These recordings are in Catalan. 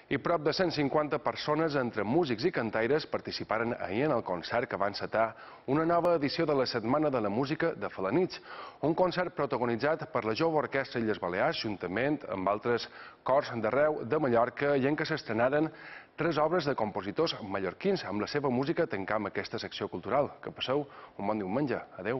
I prop de 150 persones, entre músics i cantaires, participaren ahir en el concert que va encetar una nova edició de la Setmana de la Música de Felanitx, un concert protagonitzat per la Jove Orquestra Illes Balears, juntament amb altres cors d'arreu de Mallorca, i en què s'estrenaren 3 obres de compositors mallorquins. Amb la seva música tancam aquesta secció cultural. Que passeu un bon diumenge. Adeu.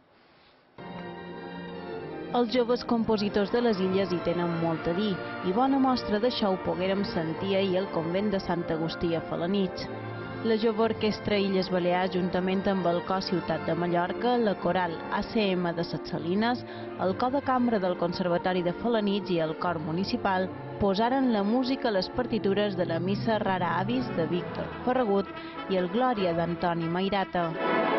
Els joves compositors de les illes hi tenen molt a dir, i bona mostra d'això ho poguérem sentir ahir al convent de Sant Agustí a Felanitx. La Jove Orquestra Illes Balears, juntament amb el Cor Ciutat de Mallorca, la Coral ACM de Ses Salines, el Cor de Cambra del Conservatori de Felanitx i el Cor Municipal, posaren la música a les partitures de la Missa Rara Avis de Víctor Ferragut i el Glòria d'Antoni Mairata.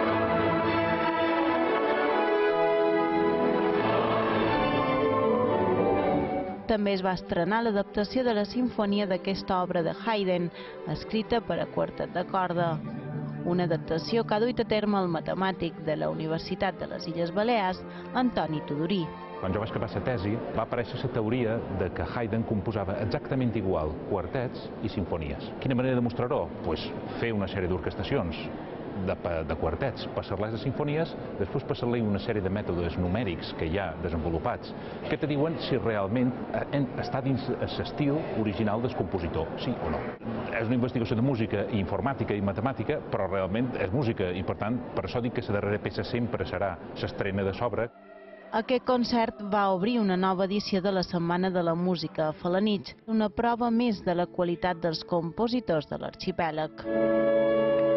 També es va estrenar l'adaptació de la sinfonia d'aquesta obra de Haydn, escrita per a quartet de corda. Una adaptació que ha duit a terme el matemàtic de la Universitat de les Illes Balears, Antoni Tudorí. Quan jo vaig acabar la tesi, va aparèixer la teoria de que Haydn composava exactament igual quartets i sinfonies. Quina manera de mostrar-ho? Doncs fer una sèrie d'orquestacions de quartets, passar-les de sinfonies, després passar-li una sèrie de mètodes numèrics que hi ha desenvolupats, que te diuen si realment està dins l'estil original del compositor, sí o no. És una investigació de música i informàtica i matemàtica, però realment és música, i per tant, per això dic que la darrera peça sempre serà l'estrena de sobre. Aquest concert va obrir una nova edició de la Setmana de la Música a Felanitx, una prova més de la qualitat dels compositors de l'arxipèlag.